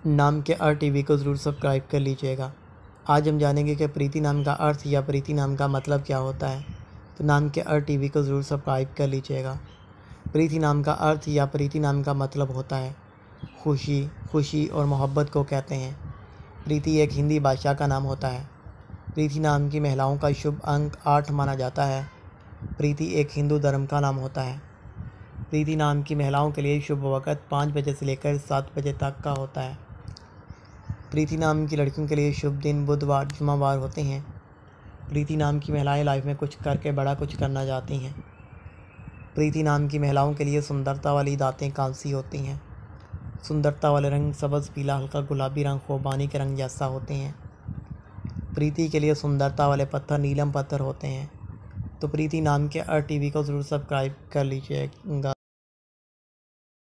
नाम के टीवी को ज़रूर सब्सक्राइब कर लीजिएगा। आज हम जानेंगे कि प्रीति नाम का अर्थ या प्रीति नाम का मतलब क्या होता है। तो नाम के टीवी को ज़रूर सब्सक्राइब कर लीजिएगा। प्रीति नाम का अर्थ या प्रीति नाम का मतलब होता है खुशी, खुशी और मोहब्बत को कहते हैं। प्रीति एक हिंदी भाषा का नाम होता है। प्रीति नाम की महिलाओं का शुभ अंक 8 माना जाता है। प्रीति एक हिंदू धर्म का नाम होता है। प्रीति नाम की महिलाओं के लिए शुभ वक़्त 5 बजे से लेकर 7 बजे तक का होता है। प्रीति नाम की लड़कियों के लिए शुभ दिन बुधवार, जुम्मेवार होते हैं। प्रीति नाम की महिलाएं लाइफ में कुछ करके बड़ा कुछ करना चाहती हैं। प्रीति नाम की महिलाओं के लिए सुंदरता वाली दाँतें कांसी होती हैं। सुंदरता वाले रंग सब्ज़, पीला, हल्का गुलाबी रंग खुबानी के रंग जैसा होते हैं। प्रीति के लिए सुंदरता वाले पत्थर नीलम पत्थर होते हैं। तो प्रीति नाम के टीवी को ज़रूर सब्सक्राइब कर लीजिएगा।